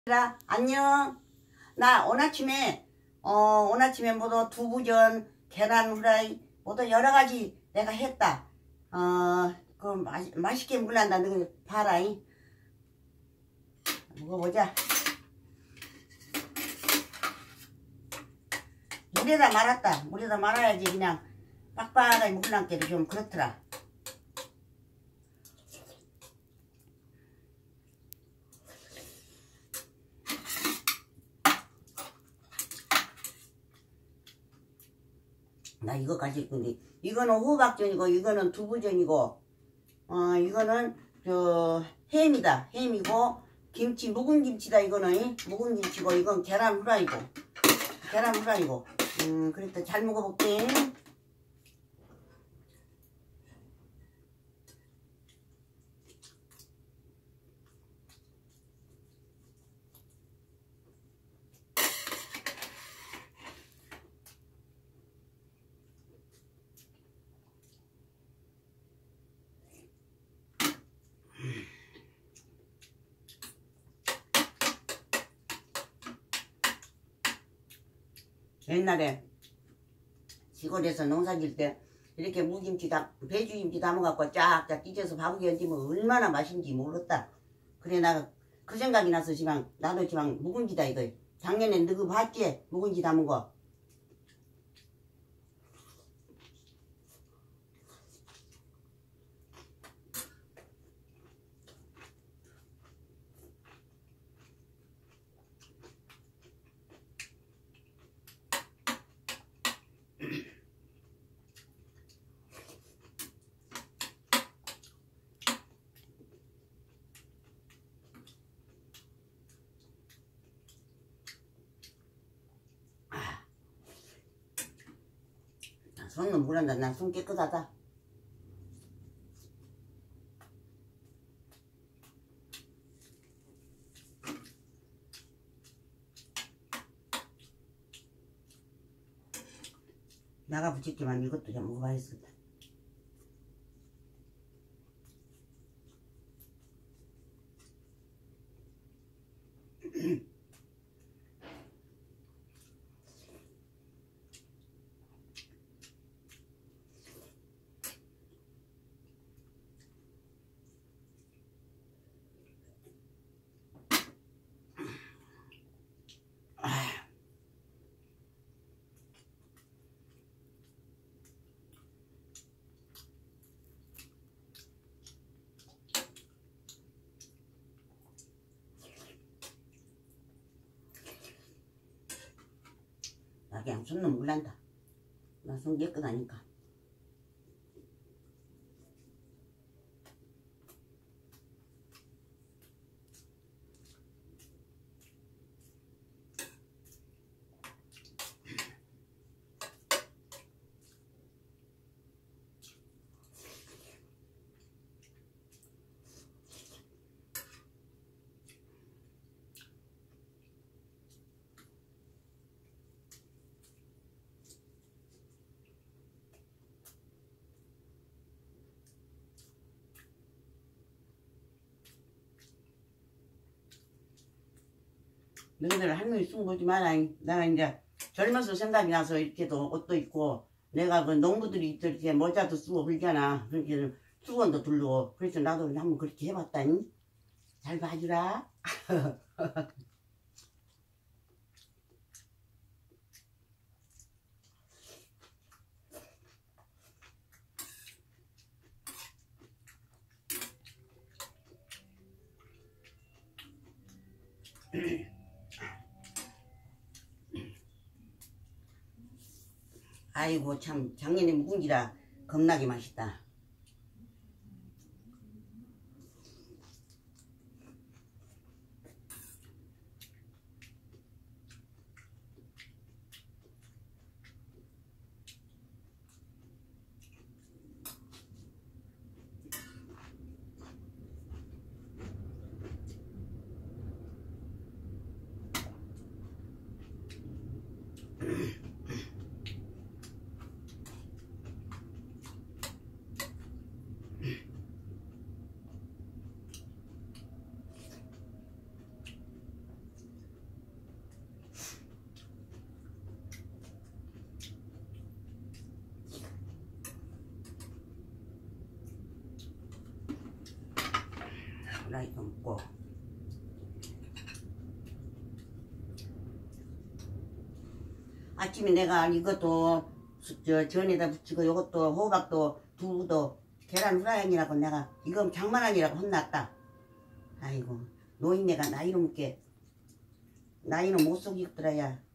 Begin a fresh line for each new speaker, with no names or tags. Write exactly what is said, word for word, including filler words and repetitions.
안녕. 나 오늘 아침에 어 오늘 아침에 뭐도 두부전, 계란 후라이 뭐도 여러 가지 내가 했다. 어그 맛있게 먹을란다. 너 봐라잉. 먹어보자. 물에다 말았다. 물에다 말아야지 그냥 빡빡하게 먹을란께도 좀 그렇더라. 나 이거 가질 건데 이거는 호박전이고 이거는 두부전이고 어 이거는 저 햄이다. 햄이고 김치 묵은 김치다. 이거는 묵은 김치고 이건 계란 후라이고 계란 후라이고 음 그랬다. 잘 먹어볼게. 옛날에 시골에서 농사 질 때 이렇게 무김치 다 배추김치 담아갖고 쫙쫙 찢어서 밥을 얹으면 얼마나 맛있는지 모르겠다. 그래 나 그 생각이 나서 지금 나도 지금 묵은지다 이거. 작년에 너그 봤지? 묵은지 담은 거. 손은 물한다. 난 손 깨끗하다. 나가 붙였지만 이것도 좀 먹어봐야겠다. 나 그냥 손은 물난다. 나 손 깨끗하니까. 너희들 할머니 숨 보지 마라. 내가 이제 젊어서 생각이 나서 이렇게도 옷도 입고 내가 그 농부들이 이렇게 모자도 쓰고 그러잖아. 그렇게 수건도 두르고 그래서 나도 한번 그렇게 해봤다니. 잘 봐주라. 아이고 참 작년에 묵은지라 겁나게 맛있다. 하나 이거 먹고. 아침에 내가 이것도 저 전에다 붙이고 요것도 호박도 두부도 계란 후라이라고 내가 이건 장만하니라고 혼났다. 아이고 노인네가 나이로 먹게 나이는 못 속이더라야.